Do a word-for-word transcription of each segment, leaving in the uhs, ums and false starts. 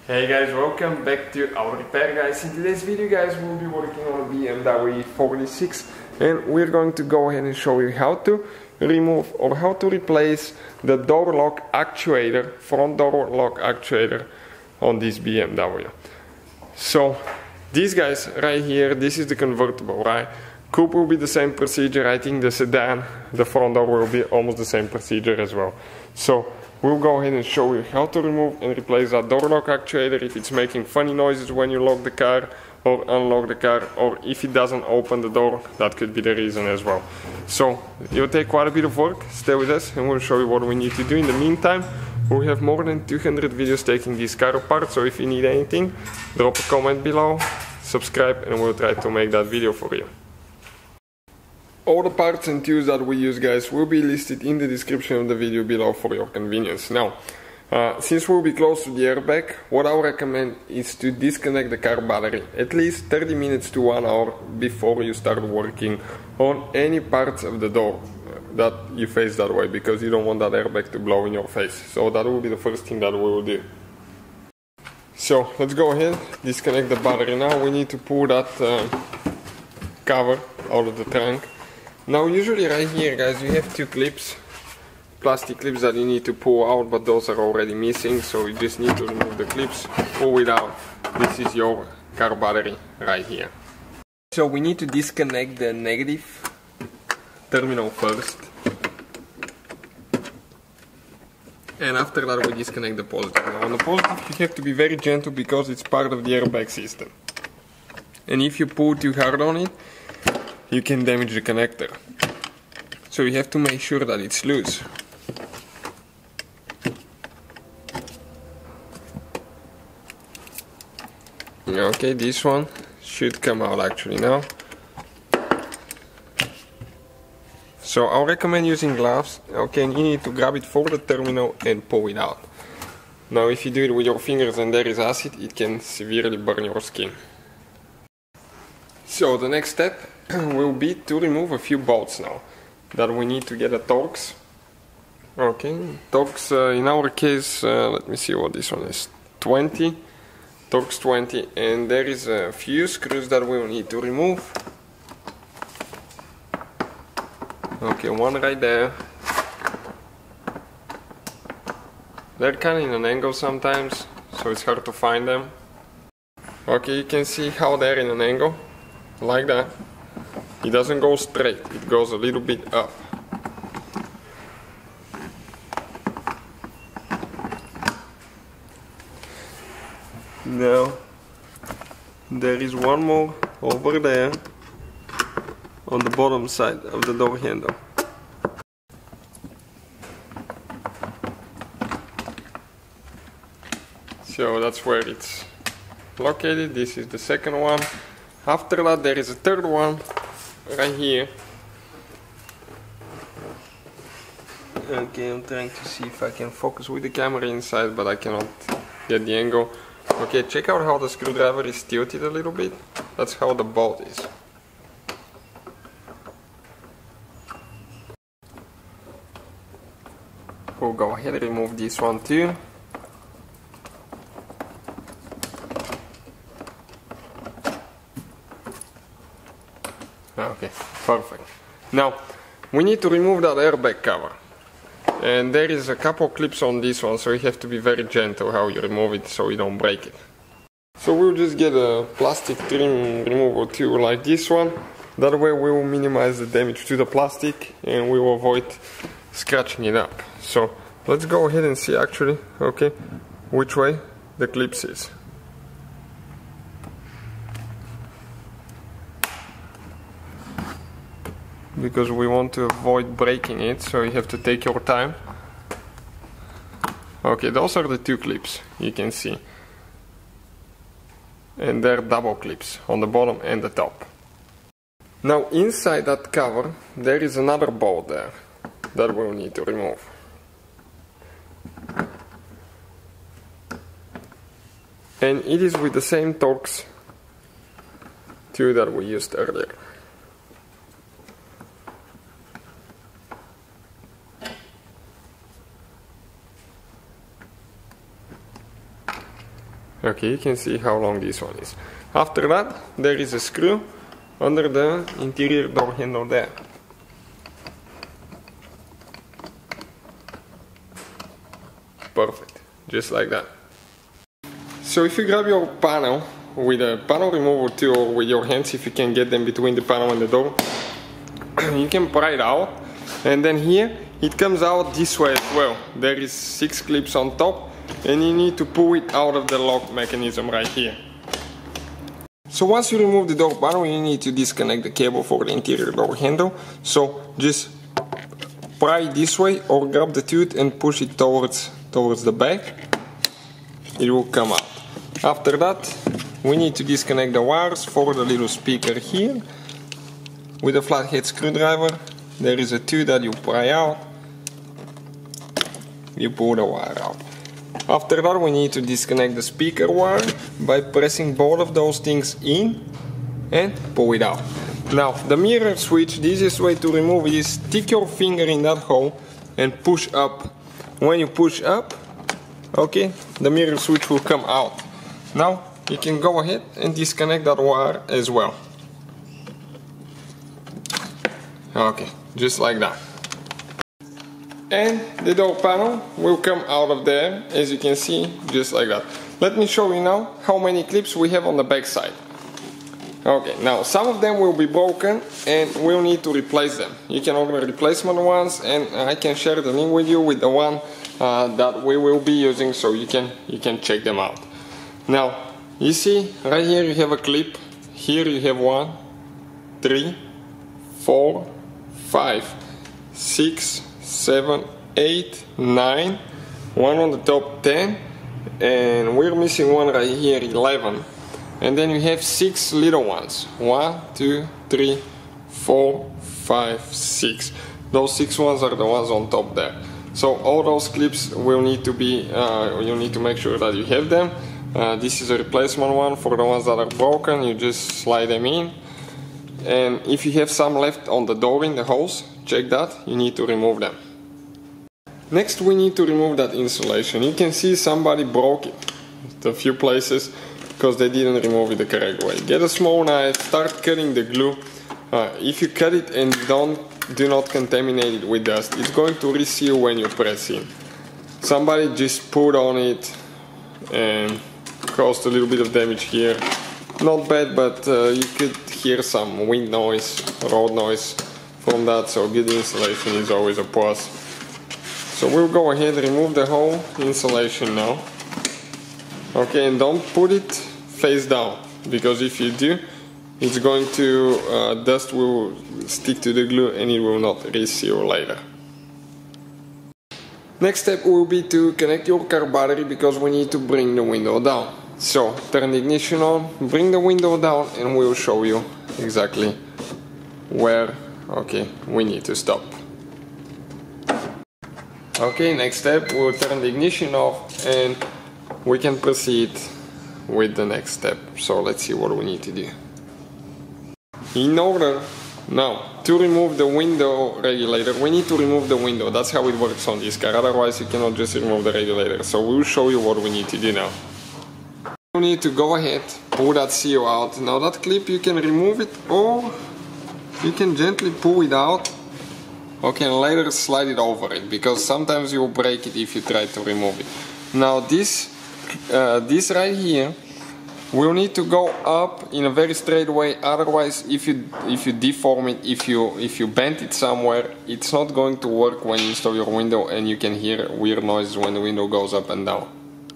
Hey guys, welcome back to our repair guys. In today's video guys, we'll be working on a B M W E forty-six and we're going to go ahead and show you how to remove or how to replace the door lock actuator, front door lock actuator on this B M W. So these guys right here, this is the convertible, right? Coupe will be the same procedure. I think the sedan, the front door will be almost the same procedure as well. So we'll go ahead and show you how to remove and replace that door lock actuator if it's making funny noises when you lock the car or unlock the car, or if it doesn't open the door, that could be the reason as well. So it'll take quite a bit of work. Stay with us and we'll show you what we need to do. In the meantime, we have more than two hundred videos taking this car apart, so if you need anything, drop a comment below, subscribe, and we'll try to make that video for you. All the parts and tools that we use guys will be listed in the description of the video below for your convenience. Now, uh, since we'll be close to the airbag, what I would recommend is to disconnect the car battery at least thirty minutes to one hour before you start working on any parts of the door that you face that way, because you don't want that airbag to blow in your face. So that will be the first thing that we will do. So let's go ahead, disconnect the battery. Now we need to pull that uh, cover out of the trunk. Now usually right here guys you have two clips, plastic clips that you need to pull out, but those are already missing, so you just need to remove the clips, pull it out. This is your car battery right here. So we need to disconnect the negative terminal first, and after that we disconnect the positive. Now on the positive you have to be very gentle because it's part of the airbag system, and if you pull too hard on it you can damage the connector. So you have to make sure that it's loose. Okay, this one should come out actually now. So I'll recommend using gloves. Okay, and you need to grab it for the terminal and pull it out. Now if you do it with your fingers and there is acid, it can severely burn your skin. So the next step will be to remove a few bolts now that we need to get a Torx. Okay, Torx uh, in our case, uh, let me see what this one is, twenty, Torx twenty, and there is a few screws that we will need to remove. Okay, one right there. They're kind of in an angle sometimes, so it's hard to find them. Okay, you can see how they're in an angle, like that. It doesn't go straight, it goes a little bit up. Now, there is one more over there on the bottom side of the door handle. So that's where it's located. This is the second one. After that there is a third one right here. Okay, I'm trying to see if I can focus with the camera inside, but I cannot get the angle. Okay, check out how the screwdriver is tilted a little bit. That's how the bolt is. We'll go ahead and remove this one too. Okay, perfect. Now, we need to remove that airbag cover. And there is a couple clips on this one, so you have to be very gentle how you remove it so you don't break it. So we'll just get a plastic trim removal tool like this one. That way we will minimize the damage to the plastic and we will avoid scratching it up. So let's go ahead and see actually, okay, which way the clips is. Because we want to avoid breaking it, so you have to take your time. Okay, those are the two clips, you can see. And they're double clips on the bottom and the top. Now inside that cover there is another bolt there that we'll need to remove. And it is with the same Torx tool that we used earlier. Okay, you can see how long this one is. After that, there is a screw under the interior door handle there. Perfect, just like that. So if you grab your panel with a panel remover tool or with your hands, if you can get them between the panel and the door, you can pry it out, and then here it comes out this way as well. There is six clips on top, and you need to pull it out of the lock mechanism right here. So once you remove the door panel, you need to disconnect the cable for the interior door handle. So just pry it this way or grab the tooth and push it towards towards the back. It will come out. After that, we need to disconnect the wires for the little speaker here. With a flathead screwdriver, there is a tooth that you pry out. You pull the wire out. After that, we need to disconnect the speaker wire by pressing both of those things in and pull it out. Now, the mirror switch, the easiest way to remove it is stick your finger in that hole and push up. When you push up, okay, the mirror switch will come out. Now, you can go ahead and disconnect that wire as well. Okay, just like that. And the door panel will come out of there, as you can see, just like that. Let me show you now how many clips we have on the back side. Okay, now some of them will be broken and we'll need to replace them. You can order replacement ones, and I can share the link with you with the one uh, that we will be using, so you can you can check them out. Now, you see right here you have a clip. Here you have one, three, four, five, six, seven, eight, nine, one on the top, ten, and we're missing one right here, eleven. And then you have six little ones. One, two, three, four, five, six. Those six ones are the ones on top there. So all those clips will need to be, uh, you need to make sure that you have them. Uh, this is a replacement one. For the ones that are broken, you just slide them in. And if you have some left on the door in the holes, check that, you need to remove them. Next, we need to remove that insulation. You can see somebody broke it a few places because they didn't remove it the correct way. Get a small knife, start cutting the glue. Uh, if you cut it and don't, do not contaminate it with dust, it's going to reseal when you press in. Somebody just put on it and caused a little bit of damage here. Not bad, but uh, you could hear some wind noise, road noise from that, so good insulation is always a plus. So we'll go ahead and remove the whole insulation now. Okay, and don't put it face down, because if you do, it's going to, uh, dust will stick to the glue and it will not reseal later. Next step will be to connect your car battery, because we need to bring the window down. So turn the ignition on, bring the window down, and we'll show you exactly where, okay, we need to stop. Okay, next step, we'll turn the ignition off and we can proceed with the next step. So let's see what we need to do. In order now to remove the window regulator, we need to remove the window. That's how it works on this car, otherwise you cannot just remove the regulator. So we'll show you what we need to do now. You need to go ahead, pull that seal out. Now that clip, you can remove it or you can gently pull it out. Okay, and later slide it over it, because sometimes you will break it if you try to remove it. Now this, uh, this right here will need to go up in a very straight way. Otherwise, if you if you deform it, if you if you bend it somewhere, it's not going to work when you install your window, and you can hear weird noises when the window goes up and down.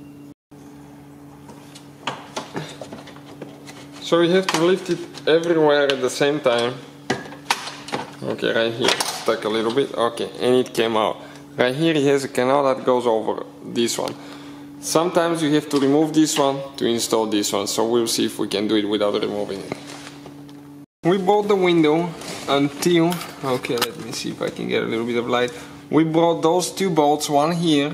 So you have to lift it everywhere at the same time. Okay, right here, stuck a little bit, okay, and it came out. Right here it has a canal that goes over this one. Sometimes you have to remove this one to install this one, so we'll see if we can do it without removing it. We brought the window until, okay, let me see if I can get a little bit of light. We brought those two bolts, one here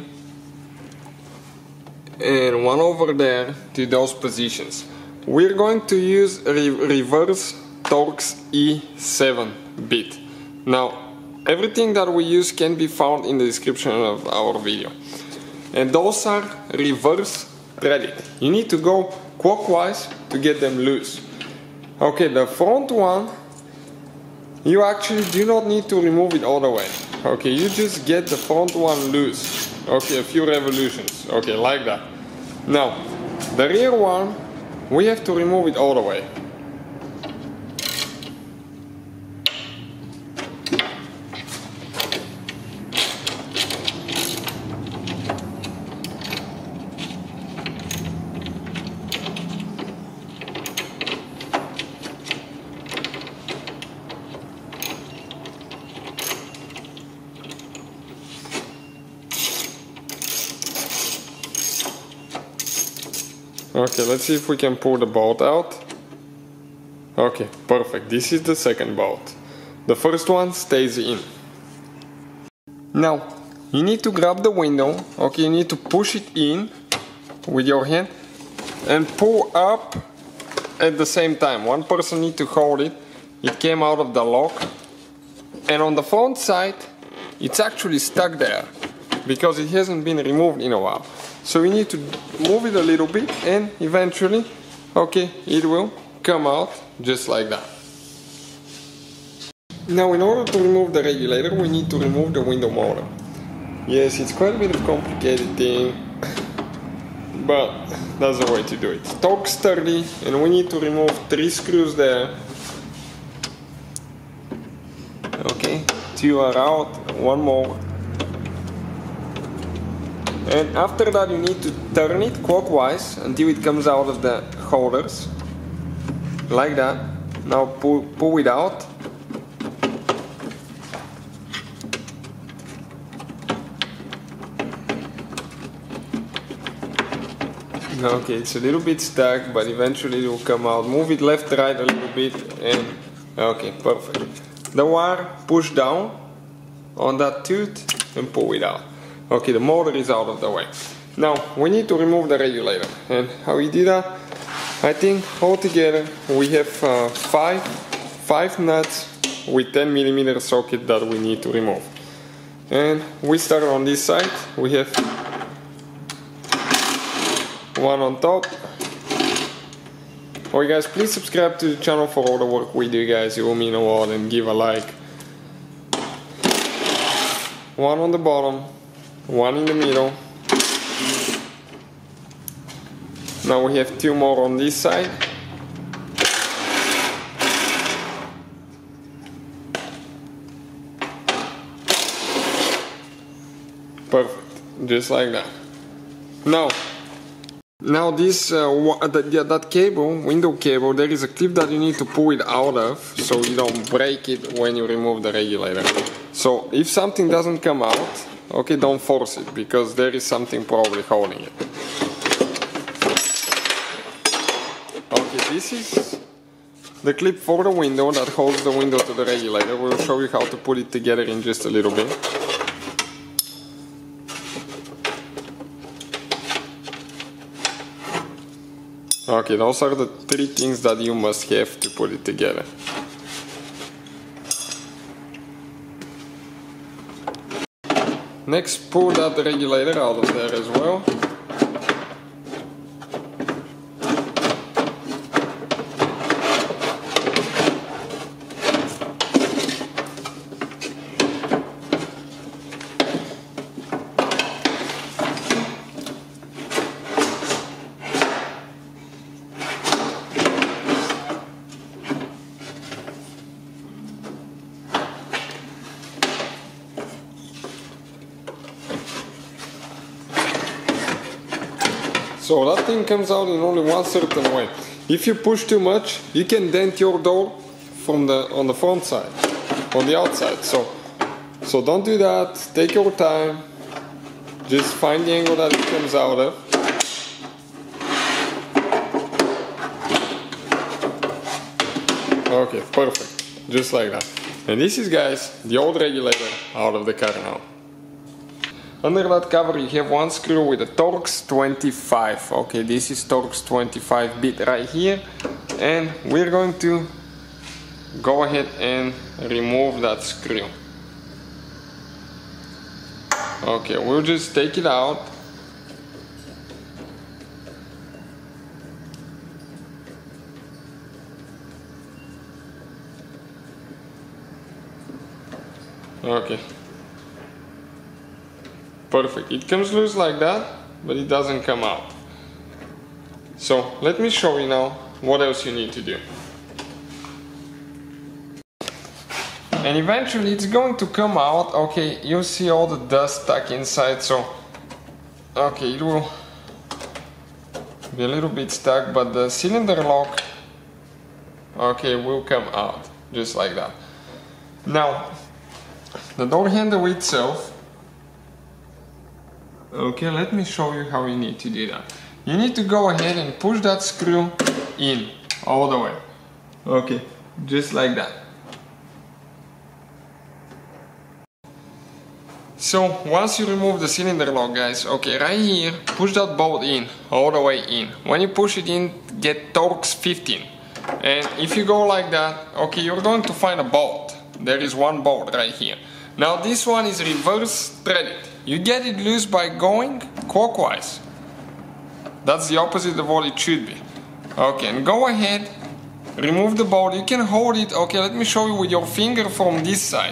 and one over there, to those positions. We're going to use re reverse Torx E seven bit. Now, everything that we use can be found in the description of our video. And those are reverse thread it. You need to go clockwise to get them loose. Okay, the front one, you actually do not need to remove it all the way. Okay, you just get the front one loose. Okay, a few revolutions. Okay, like that. Now, the rear one, we have to remove it all the way. Okay, let's see if we can pull the bolt out. Okay, perfect. This is the second bolt. The first one stays in. Now, you need to grab the window. Okay, you need to push it in with your hand and pull up at the same time. One person needs to hold it. It came out of the lock. And on the front side, it's actually stuck there because it hasn't been removed in a while. So we need to move it a little bit and eventually, okay, it will come out just like that. Now in order to remove the regulator, we need to remove the window motor. Yes, it's quite a bit of a complicated thing, but that's the way to do it. Torx thirty, and we need to remove three screws there. Okay, two are out, one more. And after that you need to turn it clockwise until it comes out of the holders. Like that. Now pull, pull it out. Okay, it's a little bit stuck, but eventually it will come out. Move it left, right a little bit and... okay, perfect. The wire, push down on that tooth and pull it out. Okay, the motor is out of the way. Now, we need to remove the regulator. And how we do that? I think altogether we have uh, five, five nuts with ten millimeter socket that we need to remove. And we start on this side. We have one on top. Oh, you guys, please subscribe to the channel for all the work we do, guys. It will mean a lot, and give a like. One on the bottom. One in the middle. Now we have two more on this side. Perfect, just like that. Now, now this uh, that, that cable, window cable, there is a clip that you need to pull it out of so you don't break it when you remove the regulator. So if something doesn't come out, okay, don't force it, because there is something probably holding it. Okay, this is the clip for the window that holds the window to the regulator. We'll show you how to put it together in just a little bit. Okay, those are the three things that you must have to put it together. Next, pull that regulator out of there as well. So that thing comes out in only one certain way. If you push too much, you can dent your door from the on the front side, on the outside. So, so don't do that. Take your time. Just find the angle that it comes out of. Okay, perfect. Just like that. And this is, guys, the old regulator out of the car now. Under that cover you have one screw with a Torx twenty-five. Okay, this is Torx twenty-five bit right here, and we're going to go ahead and remove that screw. Okay, we'll just take it out. Okay. Perfect. It comes loose like that, but it doesn't come out. So let me show you now what else you need to do. And eventually it's going to come out. Okay, you'll see all the dust stuck inside, so okay, it will be a little bit stuck, but the cylinder lock, okay, will come out just like that. Now the door handle itself, okay, let me show you how you need to do that. You need to go ahead and push that screw in all the way. Okay, just like that. So once you remove the cylinder lock, guys, okay, right here, push that bolt in, all the way in. When you push it in, get Torx fifteen. And if you go like that, okay, you're going to find a bolt. There is one bolt right here. Now this one is reverse threaded. You get it loose by going clockwise. That's the opposite of what it should be. Okay, and go ahead, remove the bolt. You can hold it, okay, let me show you with your finger from this side.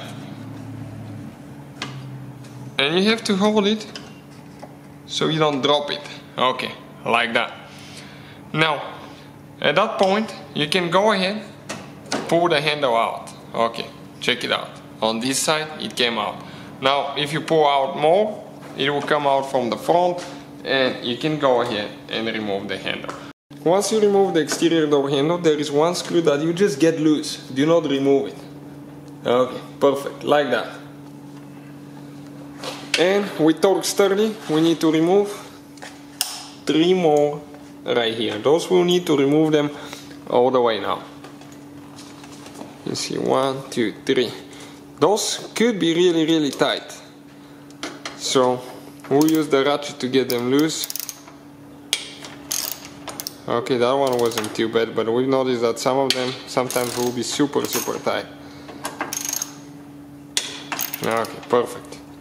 And you have to hold it so you don't drop it. Okay, like that. Now, at that point, you can go ahead, pull the handle out. Okay, check it out. On this side, it came out. Now, if you pull out more, it will come out from the front, and you can go ahead and remove the handle. Once you remove the exterior door handle, there is one screw that you just get loose. Do not remove it. Okay, perfect, like that. And with Torx thirty, we need to remove three more right here. Those we'll need to remove them all the way now. You see, one, two, three. Those could be really, really tight. So we'll use the ratchet to get them loose. Okay, that one wasn't too bad, but we've noticed that some of them sometimes will be super, super tight. Okay, perfect.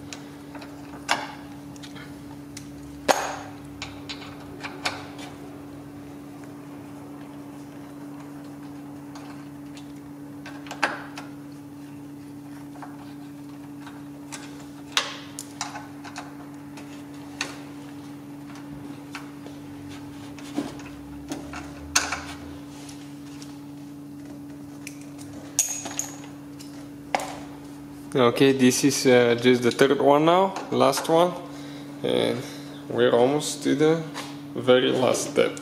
Okay, this is uh, just the third one now, last one, and we're almost to the very last step.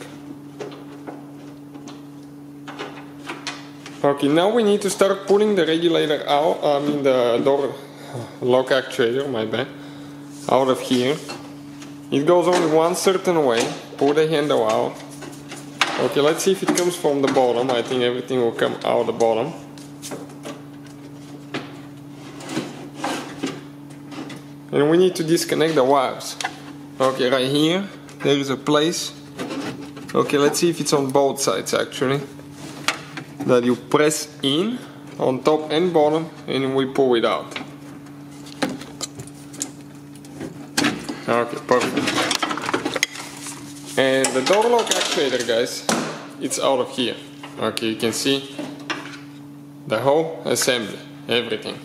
Okay, now we need to start pulling the regulator out, I mean the door lock actuator, my bad, out of here. It goes only one certain way. Pull the handle out. Okay, let's see if it comes from the bottom. I think everything will come out the bottom. And we need to disconnect the wires. Okay, right here, there is a place. Okay, let's see if it's on both sides actually. That you press in, on top and bottom, and we pull it out. Okay, perfect. And the door lock actuator, guys, it's out of here. Okay, you can see the whole assembly, everything.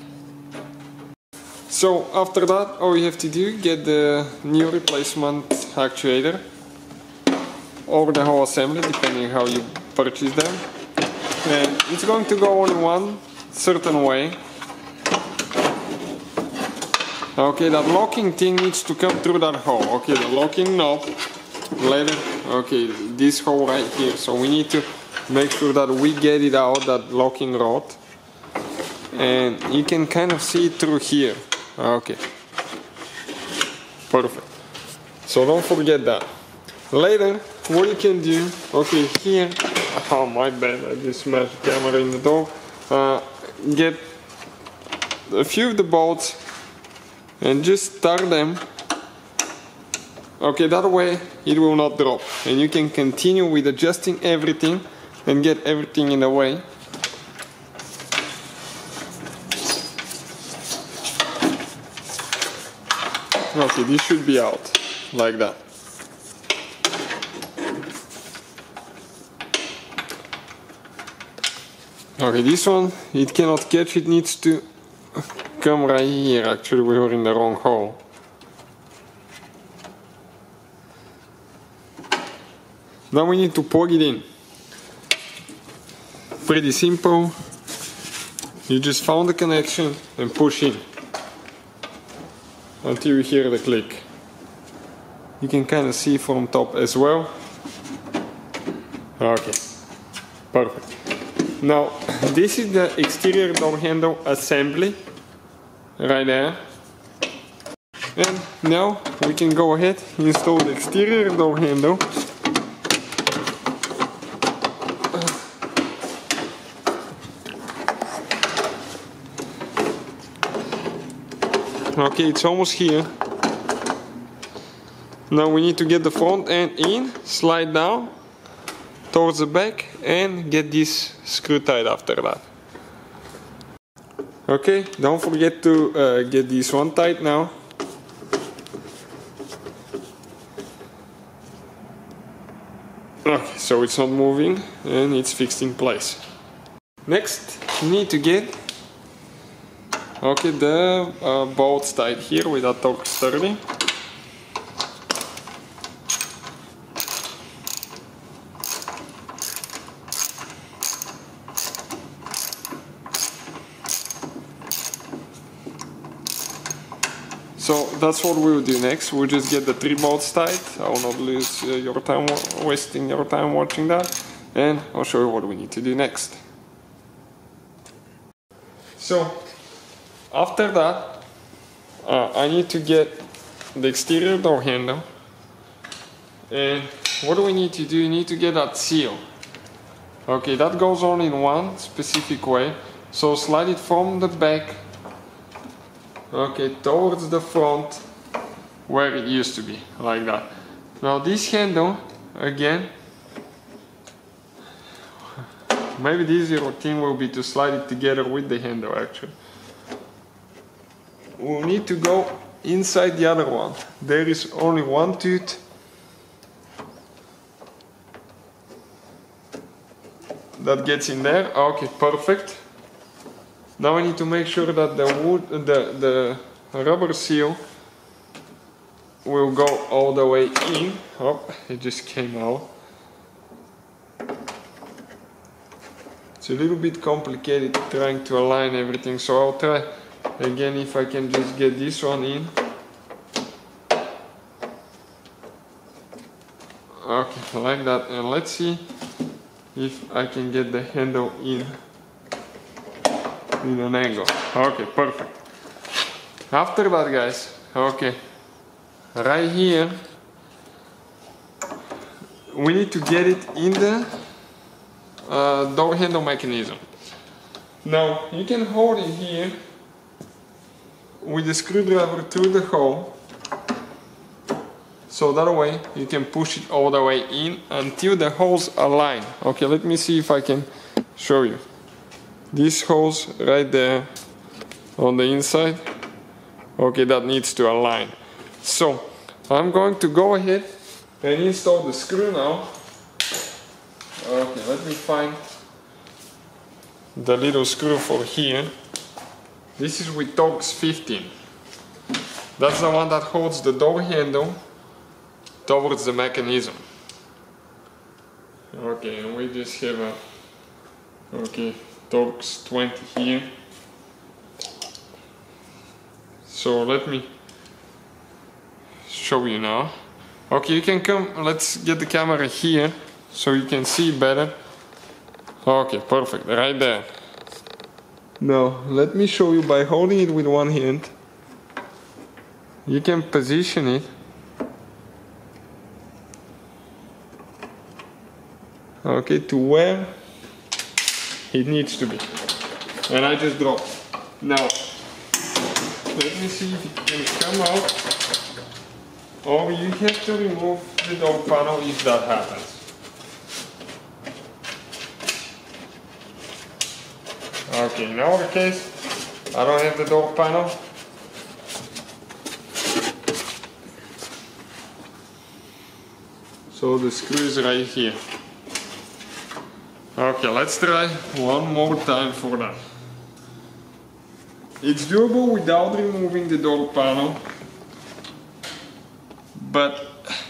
So after that, all you have to do, get the new replacement actuator or the whole assembly, depending how you purchase them. And it's going to go only one certain way. Okay, that locking thing needs to come through that hole. Okay, the locking knob, later, okay, this hole right here. So we need to make sure that we get it out, that locking rod. And you can kind of see it through here. Okay, perfect. So don't forget that. Later, what you can do, okay, here, oh my bad, I just smashed the camera in the door. Uh, get a few of the bolts and just start them. Okay, that way it will not drop. And you can continue with adjusting everything and get everything in the way. Okay, this should be out, like that. Okay, this one, it cannot catch, it needs to come right here. Actually, we were in the wrong hole. Now we need to plug it in. Pretty simple. You just found the connection and push in until you hear the click. You can kind of see from top as well. Okay, perfect. Now this is the exterior door handle assembly right there. And now we can go ahead and install the exterior door handle. Okay, it's almost here. Now we need to get the front end in, slide down towards the back and get this screw tight after that. Okay, don't forget to uh, get this one tight now. Okay, so it's not moving and it's fixed in place. Next, you need to get okay, the uh, bolts tied here with a Torx thirty. So that's what we'll do next. We'll just get the three bolts tied. I will not lose uh, your time wasting your time watching that, and I'll show you what we need to do next. So after that, uh, I need to get the exterior door handle, and what do we need to do? You need to get that seal. Okay, that goes on in one specific way. So slide it from the back, okay, towards the front where it used to be, like that. Now this handle, again, maybe the easier thing will be to slide it together with the handle actually. We'll need to go inside the other one. There is only one tooth that gets in there. Okay, perfect. Now I need to make sure that the wood, the, the rubber seal will go all the way in. Oh, it just came out. It's a little bit complicated trying to align everything, so I'll try again if I can just get this one in. Okay, like that, and let's see if I can get the handle in in an angle. Okay, perfect. After that, guys, okay, right here we need to get it in the uh, door handle mechanism. Now you can hold it here with the screwdriver through the hole, so that way you can push it all the way in until the holes align. Okay, let me see if I can show you. These holes right there on the inside, okay, that needs to align. So I'm going to go ahead and install the screw now. Okay, let me find the little screw for here. This is with Torx fifteen. That's the one that holds the door handle towards the mechanism. Okay, and we just have a okay Torx twenty here. So let me show you now. Okay, you can come, let's get the camera here so you can see better. Okay, perfect, right there. Now let me show you by holding it with one hand. You can position it okay to where it needs to be, and I just dropped. Now let me see if it can come out, or you have to remove the door panel if that happens. Okay, in our case I don't have the door panel, so the screw is right here. Okay, let's try one more time for that. It's doable without removing the door panel, but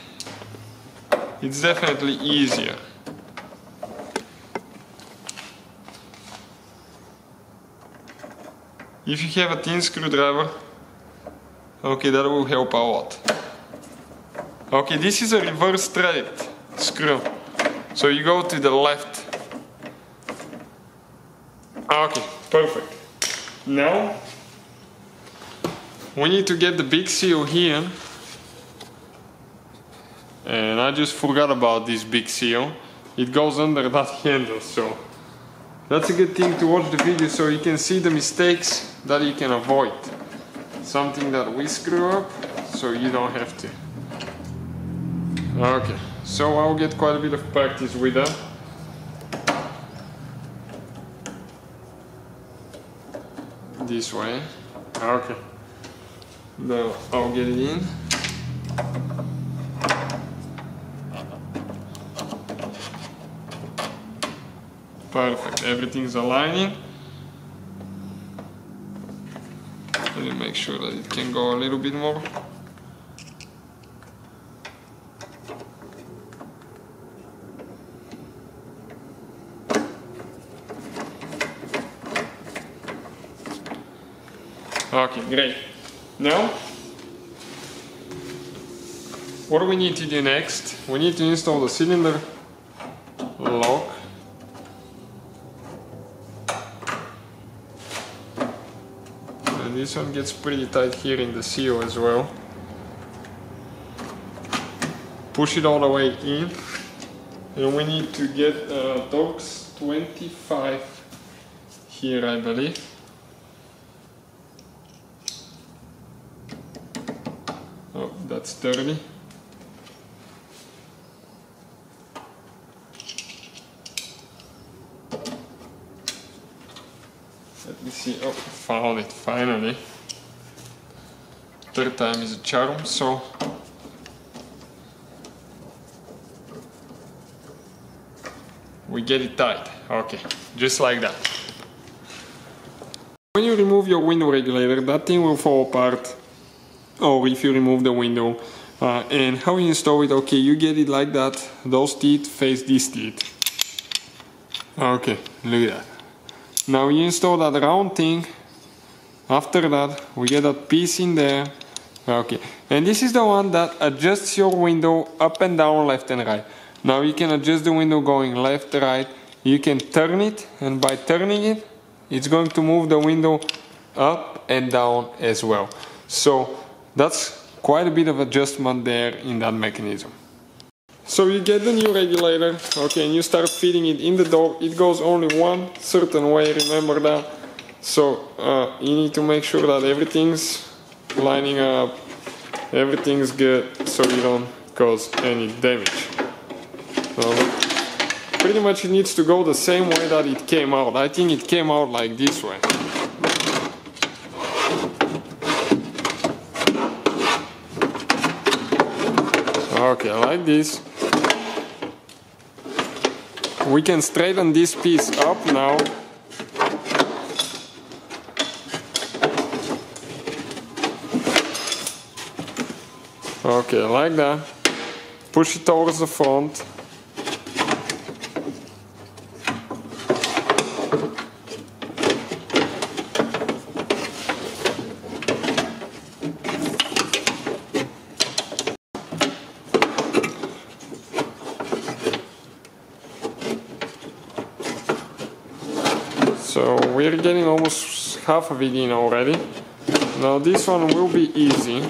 it's definitely easier. If you have a thin screwdriver, okay, that will help a lot. Okay, this is a reverse threaded screw, so you go to the left. Okay, perfect. Now we need to get the big seal here, and I just forgot about this big seal. It goes under that handle, so that's a good thing to watch the video so you can see the mistakes that you can avoid. Something that we screw up, so you don't have to. Okay, so I'll get quite a bit of practice with that. This way. Okay. Now I'll get it in. Perfect, everything's aligning. Let me make sure that it can go a little bit more. Okay, great. Now, what do we need to do next? We need to install the cylinder lock. And this one gets pretty tight here in the seal as well. Push it all the way in. And we need to get uh, Torx twenty-five here, I believe. Oh, that's dirty. Let me see. Oh, found it finally. Third time is a charm, so we get it tight. Okay, just like that. When you remove your window regulator, that thing will fall apart. Or if you remove the window. Uh, and how you install it, okay, you get it like that. Those teeth face these teeth. Okay, look at that. Now you install that round thing. After that, we get that piece in there. Okay, and this is the one that adjusts your window up and down, left and right. Now you can adjust the window going left, right. You can turn it, and by turning it, it's going to move the window up and down as well. So that's quite a bit of adjustment there in that mechanism. So you get the new regulator, okay, and you start feeding it in the door. It goes only one certain way, remember that. So uh, you need to make sure that everything's lining up, everything's good, so you don't cause any damage. So pretty much it needs to go the same way that it came out. I think it came out like this way. Okay, like this. We can straighten this piece up now. Okay, like that. Push it towards the front. So we're getting almost half of it in already. Now this one will be easy.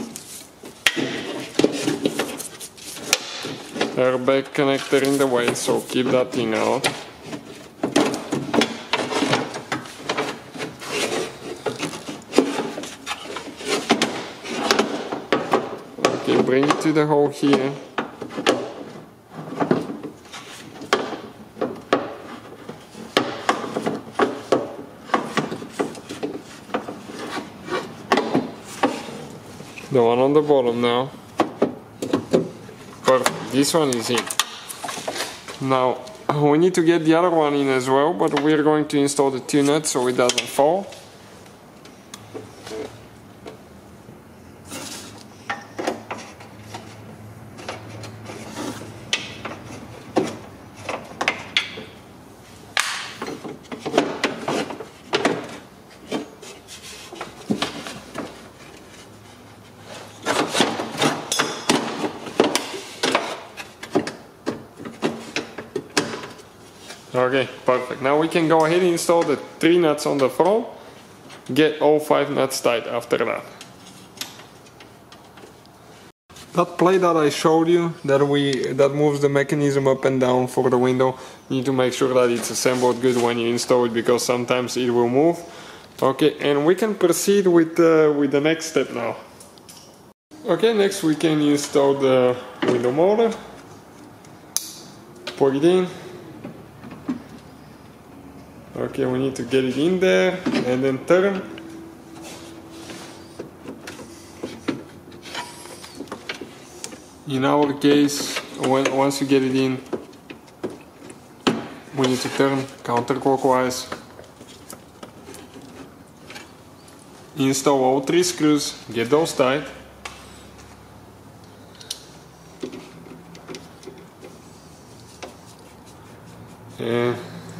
Airbag connector in the way, so keep that thing out. Okay, bring it to the hole here. The one on the bottom now. Perfect, this one is in. Now we need to get the other one in as well, but we're going to install the two nuts so it doesn't fall. Okay, perfect. Now we can go ahead and install the three nuts on the front. Get all five nuts tight after that. That plate that I showed you, that we that moves the mechanism up and down for the window, you need to make sure that it's assembled good when you install it, because sometimes it will move. Okay, and we can proceed with uh, with the next step now. Okay, next we can install the window motor. Plug it in. Okay, we need to get it in there and then turn. In our case, when, once you get it in, we need to turn counterclockwise. Install all three screws, get those tight. And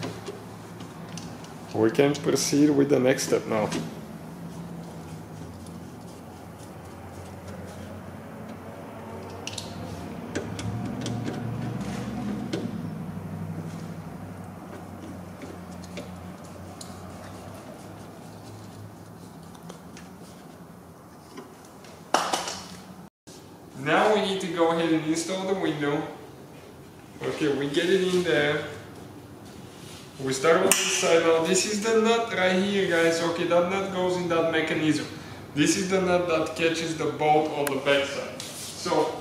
we can proceed with the next step now. Now we need to go ahead and install the window. Okay, we get it in there. We start on this side. Now this is the nut right here, guys. Okay, that nut goes in that mechanism. This is the nut that catches the bolt on the back side. So,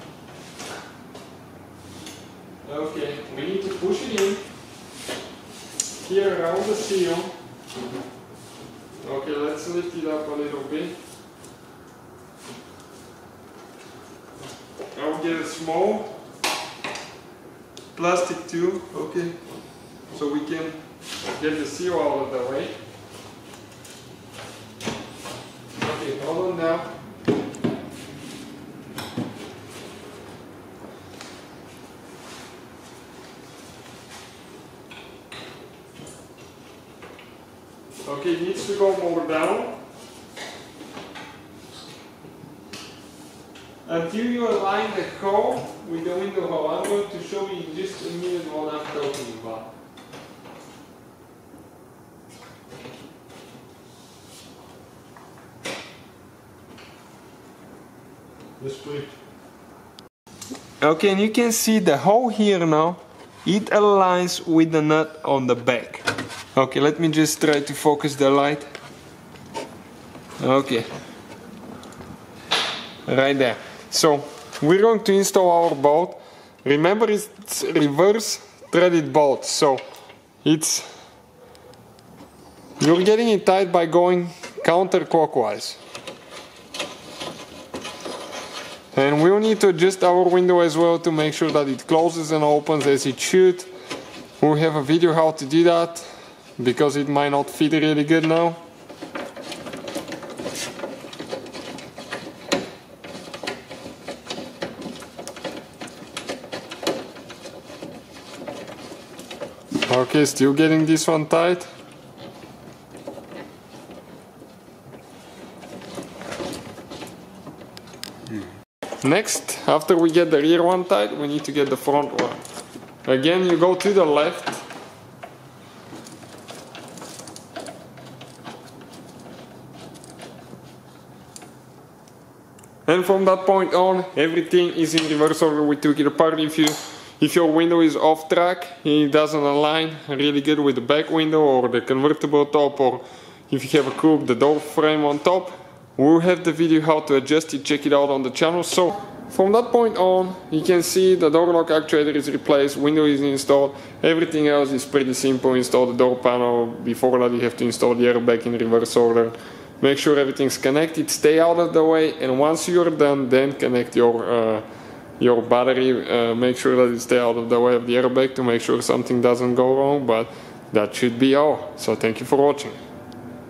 okay, we need to push it in here around the seal. Okay, let's lift it up a little bit. I'll get a small plastic tube, okay, so we can get the seal out of the way. Okay, hold on now. Okay, it needs to go more down. Until you align the hole with the window hole. I'm going to show you in just a minute what I'm talking about. Just wait. Okay, and you can see the hole here now. It aligns with the nut on the back. Okay, let me just try to focus the light. Okay. Right there. So, we're going to install our bolt. Remember, it's reverse threaded bolt, so it's you're getting it tight by going counterclockwise. And we'll need to adjust our window as well to make sure that it closes and opens as it should. We'll have a video how to do that, because it might not fit really good now. Okay, still getting this one tight. Next, after we get the rear one tight, we need to get the front one. Again, you go to the left. And from that point on, everything is in reverse order. We took it apart. If you If your window is off track, it doesn't align really good with the back window or the convertible top, or if you have a crook, the door frame on top, we'll have the video how to adjust it, check it out on the channel. So from that point on, you can see the door lock actuator is replaced, window is installed, everything else is pretty simple. Install the door panel. Before that you have to install the airbag in reverse order. Make sure everything's connected, stay out of the way, and once you're done, then connect your uh, your battery. Uh, make sure that it stay out of the way of the airbag to make sure something doesn't go wrong, but that should be all. So thank you for watching.